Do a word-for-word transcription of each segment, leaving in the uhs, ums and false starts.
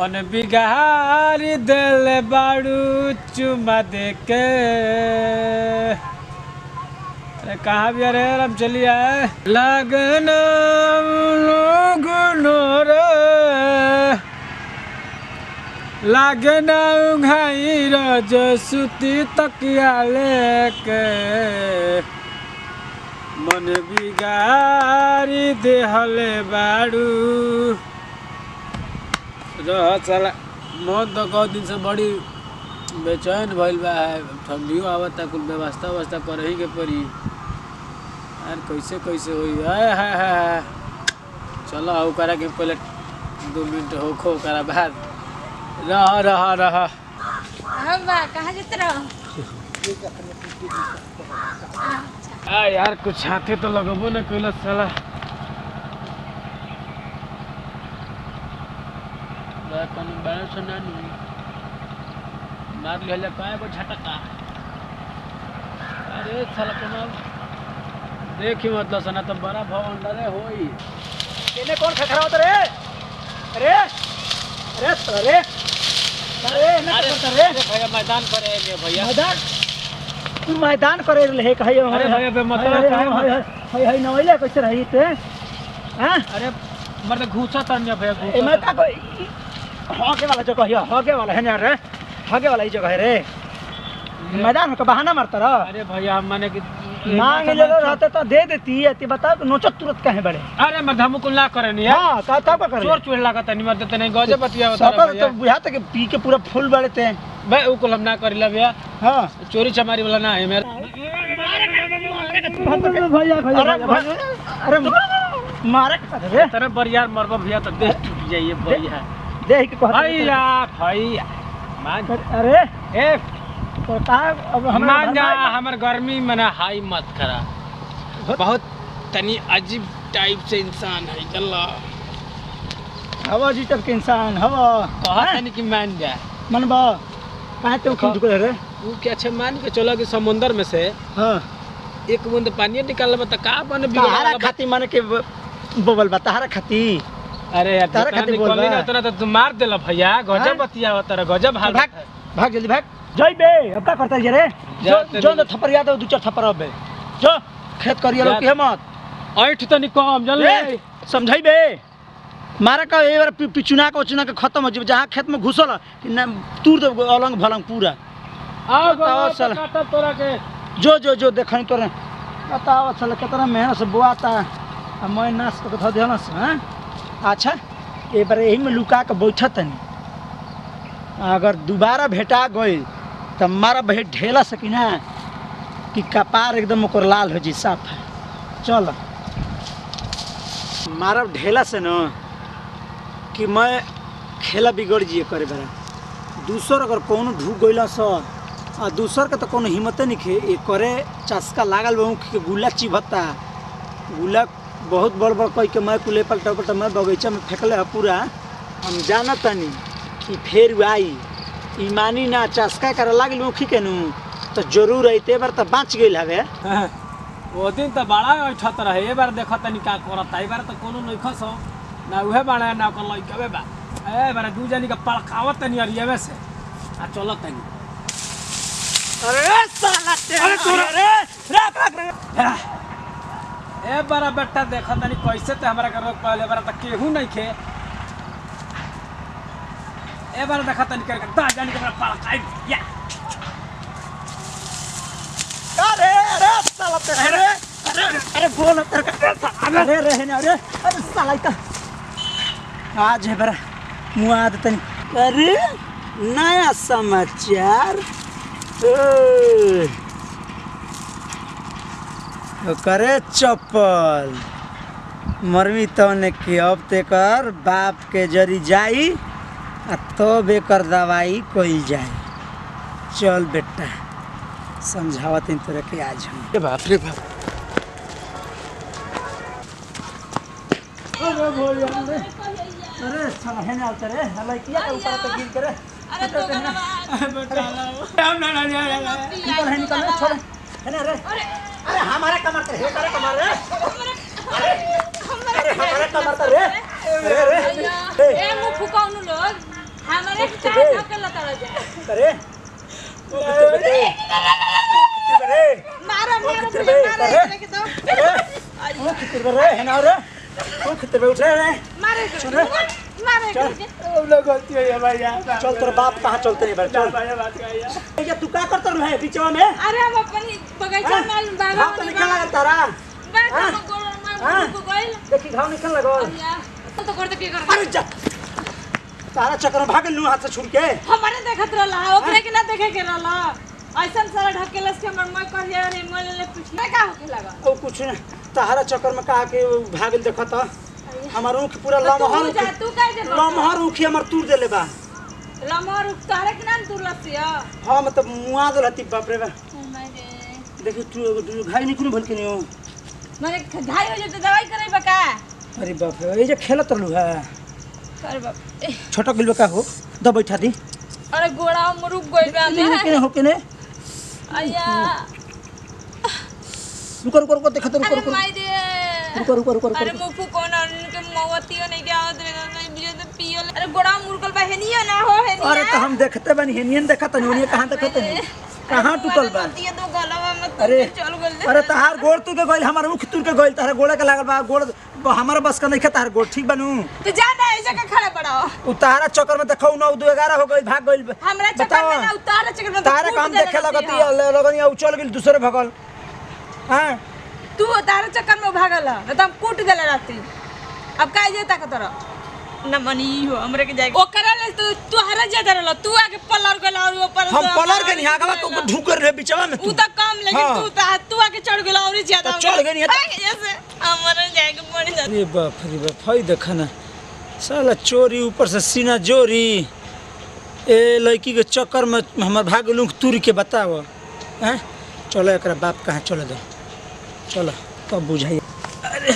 मन बिगारी दिल बाड़ू चुमा दे के। अरे कहाँ भी अरे हम चली आए लगना रे लगना उघाई रज सुती तकिया लेके मन बिगारी देहले बाड़ू रह चला। मन तो कौ दिन से बड़ी बेचैन भइल बा है। ठंडियों आवता कुल व्यवस्था व्यवस्था करही के पड़ी यार कैसे कैसे होई है है है चलो हो करा के पहले दो मिनट हो खो करा बाद रह रह रह हम बा कहां जत रहो आ यार कुछ हाथे तो लगबो न कइला साला कौन बड़ा सुना नहीं मार लिया काय को झटका। अरे साला कौन देखी मतलब सना तो बड़ा भवन डरे होई इने कौन खखरा होत रे। अरे अरे अरे अरे ना करत रे भैया मैदान पर है भैया मैदान तू मैदान करे रहे कहियो। अरे भैया बे मतलब काय है है नइले कैसे रही ते हां। अरे मर्द घुसा तन भैया घुसा ए मैं का हगे वाला जगह है हगे वाला है ना रे हगे वाला ही जगह है रे मैदान का बहाना मारता रहा। अरे भैया हम माने कि मांग ले रहते तो दे देती है ते बता नोचत तुरंत काहे बड़े। अरे मैं धमुकुल ना करे नहीं हां का तब करे चोर चोर लागत नहीं मर देते नहीं गजे बतिया होता है भैया तो बुझाते कि पी के पूरा फुल बड़ते हैं बे उ कुल हम ना करिला भैया। हां चोरी चमारी वाला ना है मेरे भैया भैया अरे मारे रे तेरे बरियार मरबो भैया तो देह टूट जाइए भैया देख के भैया भैया मान अरे ए तो का अब हम मान जा हमर गर्मी मने हाई मत करा बहुत तनी अजीब टाइप से इंसान है अल्लाह हवा जी टाइप के इंसान हवा कहा तनी कि मान जा मनबा काहे तो खिंच को रे तू क्या छे मान के चलो कि समुंदर में से हां एक बूंद पानी निकालबा त का बने बिगड़ा खाती माने के बबल बा तारा खाती। अरे यार तारा खाती बोल ना उतना तो तू मार देला भैया गजब बतिया तेरा गजब हाल भाग भाग जल्दी भाग जय बे अब का करता है रे जो जो थप्पड़ याद दो चार थप्पड़ अब जो खेत करियो लोग के मत ऐठ तनी कम जल्दी समझाई बे मारा का एक बार पिचुना का चुना के खत्म हो जे जहां खेत में घुसल कि ना तूर दे अलंग भलंग पूरा आओ बताओ साला काटा तोरा के जो जो जो देखन तोरे बताओ साला कितना मेहनत से बोआता मैं नाश के ध देलस हां। अच्छा एक बार यही में लुका के बैठत नहीं अगर दोबारा भेटा गई तो मारा भेट ढेला सकी ना कि कपार एकदम ओकर लाल हो जी साफ है। चल मारा ढेला से न कि मैं खेला बिगड़ जिए करे बरा दूसर अगर कौन ढूक गइला स आ दूसर के तो कोनो हिम्मत नहीं खे ये करे चस्का लागल बहु के गुला चिभता गुला बहुत बड़ बड़ कह के मैं कुले पलटा पलटा मैं बगीचा में फेंकले है पूरा हम जाना तनी कि फेर आई ईमानी ना चस्का कर लागल मुखी के नु तो जरूर अइते बार तो बाँच गइल हवे वो दिन तो बड़ा उठत रहे ए बार देखत तनी का करत ए बार तो कोनो नहीं खस ना उहे बड़ा ना कर लइकबे बा ए बार दू जनी के पलकावत तनी अरियवे से आ चलत तनी। अरे साला अरे तोरा रे रे ए बारा बेटा देखा तनी कैसे ते हमरा के रोक पाले बारा त केहू नहीं खे ए बारा देखा तनी करके दा जानी के हमरा पाला काई या अरे अरे साला ते अरे अरे अरे बोल तेरे अरे रहे ना अरे अरे साला इता आज है बारा मुआद तनी अरे नया समाचार करे चप्पल मरमी तौने के अब तेकर बाप के जरी जाई आ तब एकर दवाई कइल जाए। चल बेटा समझावत इन तरह के आज हम बाप रे बाप अरे भोलिया रे अरे साला है ना रे हला किया के ऊपर तो गिर करे अरे तो ना बेटा हम ना ना निकल है निकल छोड़ है ना रे अरे अरे हमारे कमर पे हे करे कमर रे अरे हमारे हमारे कमर पे रे अरे रे ए मुंह फुकाउनु लोग अरे चाहे धक्के लता रह जा अरे अरे मारा मारा मारा लेके दो ओ खतर रे है ना रे ओ खतर उठ रे मारे मारे अब लोग गलती है भैया चल तोर बाप कहां चलते हैं चल भैया बात कहिए ये तू का करत रहे बीचवा में अरे हम अपन बगीचा में बाबा तो निकल लगा तारा बैठ को गोल को गोइल देखी घाव निकल लगो तो करते के कर अरे जा तारा चक्कर में भाग लू हाथ से छुड़ के हमारे देखत रहला ओकरे के ना देखे के रहला ऐसा सारा ढकेलस के मन में कहिए रे मोल ले पूछने का होके लगा ओ कुछ न तारा चक्कर में कहा के भागल देखत हमार ऊख पूरा लमहर तू जा तू काहे जे लमहर ऊखी हमर तूर देले बा लमहर तारे के नाम तू लसिया हां मतलब मुआ दलती बाप रे बा देखी तू घाई निकल भल के नियो माने घाई हो जते दवाई करे बका अरे बाप रे ये जे खेलत रहलू है अरे बाप छोटा गिलबा का हो द बैठा दी अरे गोड़ा मुरुक गइल बा नहीं के हो के ने अय्या रुको रुको रुको देखत रुको अरे रुको माई दे रुको रुको रुको अरे मुफु कोन उनके मवतियो नहीं के आवत रे नहीं बिजे तो पियो अरे गोड़ा मुरकल बा हेनिया ना हो हेनिया अरे तो हम देखते बनी हेनियन देखत नहीं ओनिए कहां देखत नहीं कहां टूटल बा ये तो गलवा में अरे चल गइल अरे तहार गोड़ तू के गइल हमर मुख तू के गइल तहार गोड़ा के लागल बा गोड़ हमारा बस का नहीं खा तहार गोड़ ठीक बनू तो जा ना ऐसे का खड़ा पड़ाओ उतारा चक्कर में देखौ नौ दो ग्यारह हो गइल भाग गइल हमरा चक्कर में ना उतार चक्कर में तारा काम देखे लगती लगन या उछल गेल दूसरे भगल हां तू उतार चक्कर में भागल न त हम कूट देले रहती अब का जे तक तोरा न मनी हो हमरे के जाए ओकरा ले तू तू हरा जा दरल तू आके पलर गेल और ऊपर हम पलर के नहीं आगवा तो ढूकर रे बीचवा में तू त कम लेकिन तू त तू आके चढ़ गेल और ज्यादा चढ़ गई जैसे हमरे जाए के पड़ जा अरे बाप रे बाप हई देखा ना साला चोरी ऊपर से सीना जोरी ए लड़की के चक्कर में हमर भाग गेलू तुर के बताओ हैं चलो एकरा बाप कहां चले दो चलो तब बुझाई अरे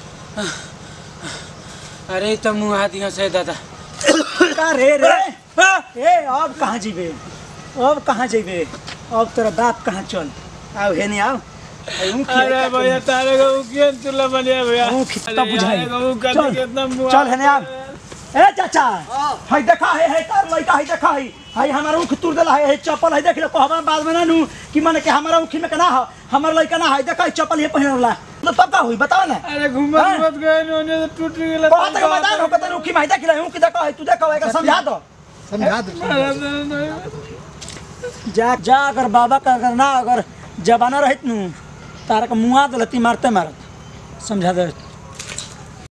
अरे तो मुँह दिया से दादा का रे रे ए अब कहां जीबे अब कहां जेबे अब तेरा बाप कहां चल आओ हे नहीं आओ अरे भैया तारे को उकियन तुला बनिया भैया वो कितना बुझाई चल कितना मुँह चल है आप ए चाचा हाय देखा है है तार लइका है देखा है हाय हमारा उख तुर देला है चप्पल है देख लो कहबा बाद में ना नु कि माने के हमारा उखी में कना है हमर लइका ना है देखा चप्पल ये पहनला तो तब का हुई बताओ ना अरे घुमत घुमत गए नोने तो टूट गेला बहुत तक बता रो कतन उखी में देख ले हूं कि देखा है तू देखा है समझा दो समझा दो जा जा अगर बाबा का अगर ना अगर जबाना रहित नु तारा का मुआ दलती मारते मारत समझा दे